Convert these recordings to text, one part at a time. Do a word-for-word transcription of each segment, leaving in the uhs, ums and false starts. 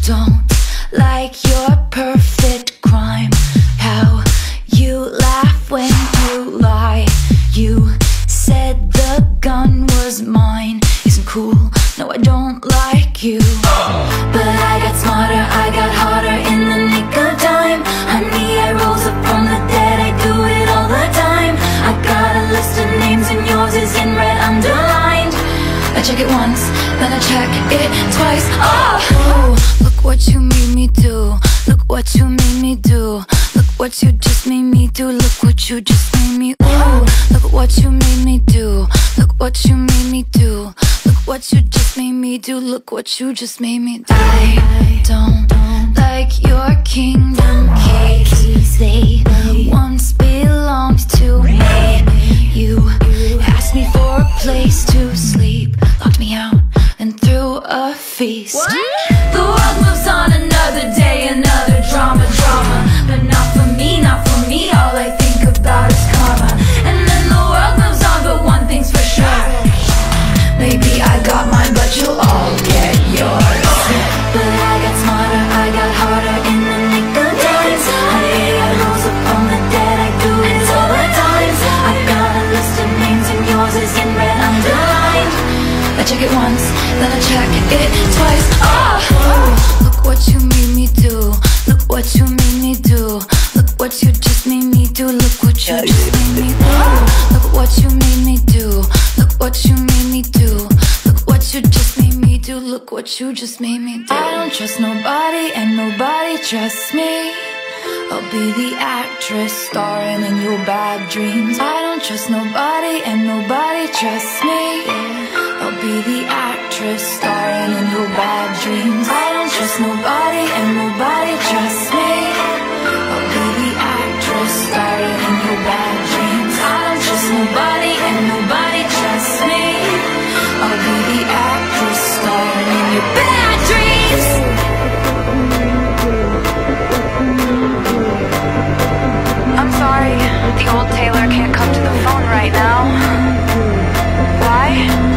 don't like your perfect crime. How you laugh when you lie. You said the gun was mine. Isn't cool, no I don't like you. But I got smarter, I got harder in the nick of time. Honey, I rose up from the dead, I do it all the time. I got a list of names and yours is in red underlined. I check it once, then I check it twice. Oh! Ooh, look what you made me do. Look what you made me do. Look what you just made me do. Look what you just made me. Ooh, look what you made me do. Look what you made me do. Look what you just made me do. Look what you just made me do. I don't like your kingdom keys. They once belonged to me. You asked me for a place to sleep, locked me out and threw a feast. What? The world moves on, another day, another drama, drama. But not for me, not for me, all I think about is karma. And then the world moves on, but one thing's for sure, maybe I got mine, but you'll all get yours. But I got smarter, I got harder in the nick of time. Honey, I rose up from the dead, I do it all the time. I got a list of names and yours is in red underlined. I check it once, then I check it twice. Oh! Ooh, look what you made me do. Look what you made me do. Look what you just made me do. Look what you just made me do. Look what you made me do. Look what you made me do. Look what you just made me do. Look what you just made me do. I don't trust nobody and nobody trusts me. I'll be the actress starring in your bad dreams. I don't trust nobody and nobody trusts me. I'll be the actress starring in your bad dreams. I don't trust nobody and nobody trusts me. I'll be the actress starring in your bad dreams. I don't trust nobody and nobody trusts me. I'll be the actress starring in your bad dreams. I'm sorry, the old Taylor can't come to the phone right now. Why?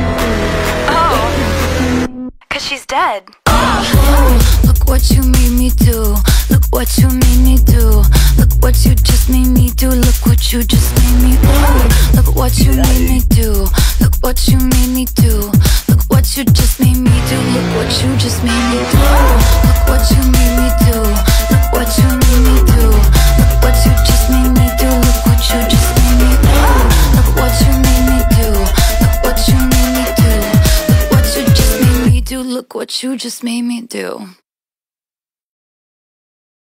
Oh, cause she's dead. Oh, look what you made me do. Look what you made me do. Look what you just made me do. Look what you just made me do. Look what you made me do. Look what you made me do. Look what you just made me do. Look what you just made me do. Look what you made me do. Look what you made me do. Look what you just made me do. Look what you just made me do. Look what you made me do. Look what you made me do. Look what you just made me do. Look what you just made me do.